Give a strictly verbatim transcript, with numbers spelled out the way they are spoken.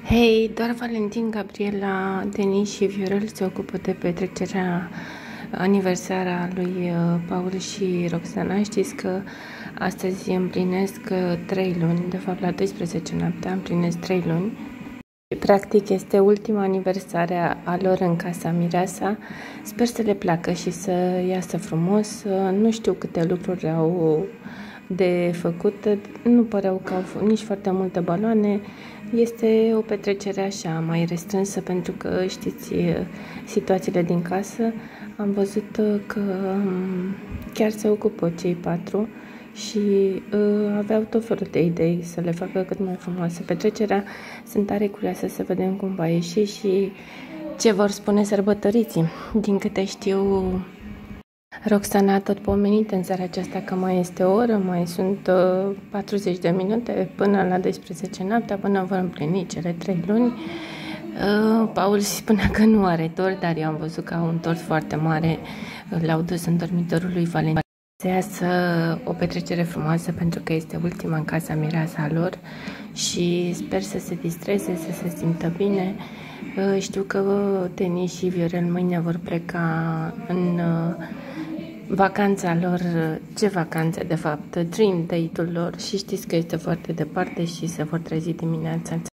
Hei, doar Valentin, Gabriela, Denis și Viorel se ocupă de petrecerea aniversară a lui uh, Paul și Roxana. Știți că astăzi împlinesc uh, trei luni, de fapt la doisprezece noaptea împlinesc trei luni. Practic este ultima aniversare a lor în casa Mireasa. Sper să le placă și să iasă frumos. Nu știu câte lucruri au de făcut, nu păreau că au nici foarte multe baloane. Este o petrecere așa mai restrânsă pentru că știți situațiile din casă. Am văzut că chiar se ocupă cei patru și uh, aveau tot felul de idei să le facă cât mai frumoasă petrecerea. Sunt tare curioasă să vedem cum va ieși și ce vor spune sărbătoriții. Din câte știu, Roxana a tot pomenit în seara aceasta că mai este o oră, mai sunt uh, patruzeci de minute până la doisprezece noaptea, până vor împlini cele trei luni. Uh, Paul spunea că nu are tort, dar eu am văzut că au un tort foarte mare. L-au dus în dormitorul lui Valentin. Să iasă o petrecere frumoasă pentru că este ultima în casa Mireasa lor și sper să se distreze, să se simtă bine. Știu că Denis și Viorel mâine vor pleca în vacanța lor, ce vacanțe de fapt, dream date-ul lor și știți că este foarte departe și se vor trezi dimineața.